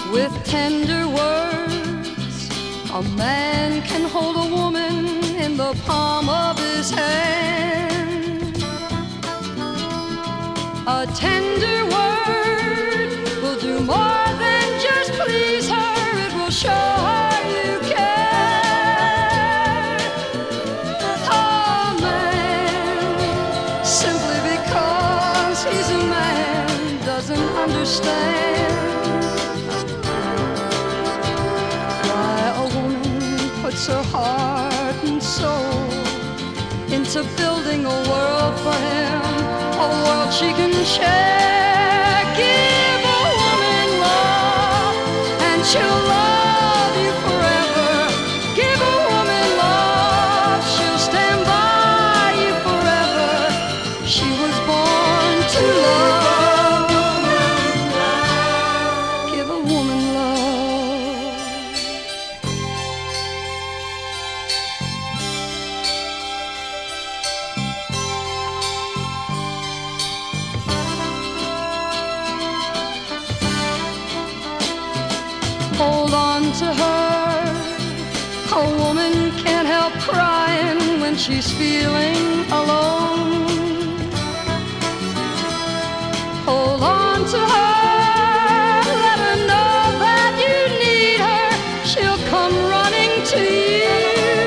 With tender words, a man can hold a woman in the palm of his hand. A tender word will do more than just please her. It will show her you care. A man, simply because he's a man, doesn't understand puts her heart and soul into building a world for him, a world she can share. Give a woman love and she'll love you forever. Give a woman love, she'll stand by you forever. She was born to love. Give a woman love. Hold on to her. A woman can't help crying when she's feeling alone. Hold on to her. Let her know that you need her. She'll come running to you.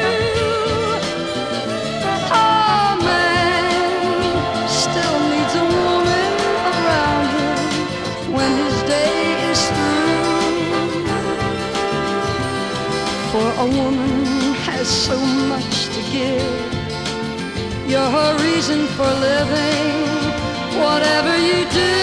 A man still needs a woman around him when his day is through. For a woman has so much to give. You're her reason for living. Whatever you do,